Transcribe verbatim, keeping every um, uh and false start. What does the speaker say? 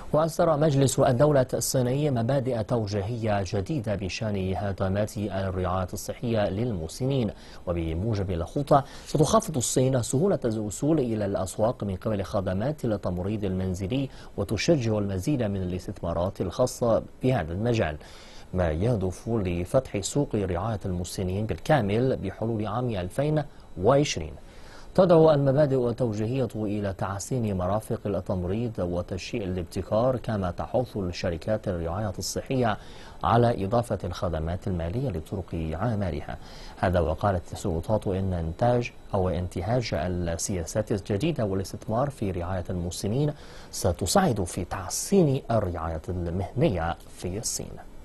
وأصدر مجلس الدولة الصيني مبادئ توجيهية جديدة بشأن خدمات الرعاية الصحية للمسنين، وبموجب الخطة ستخفض الصين سهولة الوصول إلى الأسواق من قبل خدمات التمريض المنزلي، وتشجع المزيد من الاستثمارات الخاصة بهذا المجال، ما يهدف لفتح سوق رعاية المسنين بالكامل بحلول عام ألفين وعشرين. تدعو المبادئ التوجيهية إلى تحسين مرافق التمريض وتشجيع الابتكار، كما تحث الشركات الرعاية الصحية على إضافة الخدمات المالية لطرق عملها. هذا وقالت السلطات إن إنتاج أو انتهاج السياسات الجديدة والاستثمار في رعاية المسنين ستساعد في تحسين الرعاية المهنية في الصين.